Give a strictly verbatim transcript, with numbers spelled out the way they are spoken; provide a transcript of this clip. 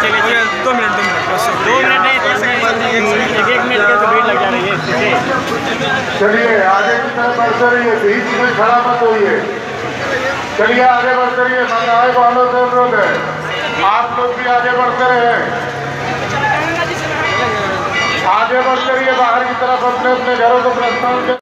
चलिए दो मिनट दो मिनट बस दो मिनट नहीं एक एक मिनट के तो भीड़ लग जा रही है। चलिए आगे की तरफ बढ़ते रहिए, बीच में खड़ा मत होइए। चलिए आगे बढ़ते रहिए, महिलाएं वालों से अनुरोध है आप लोग भी आगे बढ़ते रहे, आगे बढ़ते रहिए बाहर की तरफ अपने अपने घरों को प्रस्थान